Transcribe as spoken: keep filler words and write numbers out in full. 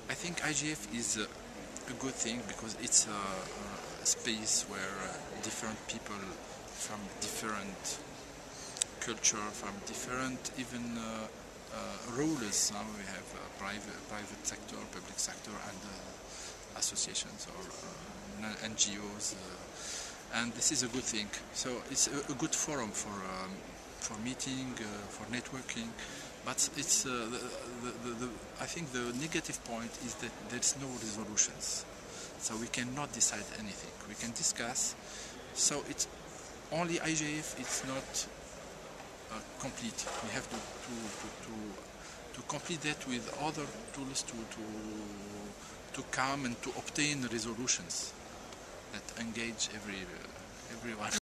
I think I G F is a, a good thing because it's a, a space where uh, different people from different culture, from different even uh, uh, roles. Now we have uh, private private sector, public sector, and uh, associations or uh, N G Os, uh, and this is a good thing. So it's a, a good forum for um, for meeting, uh, for networking. But it's uh, the, the, the, the, I think the negative point is that there's no resolutions. So we cannot decide anything. We can discuss. So it's only I G F. It's not uh, complete. We have to to, to, to to complete that with other tools to to to come and to obtain resolutions that engage every uh, everyone.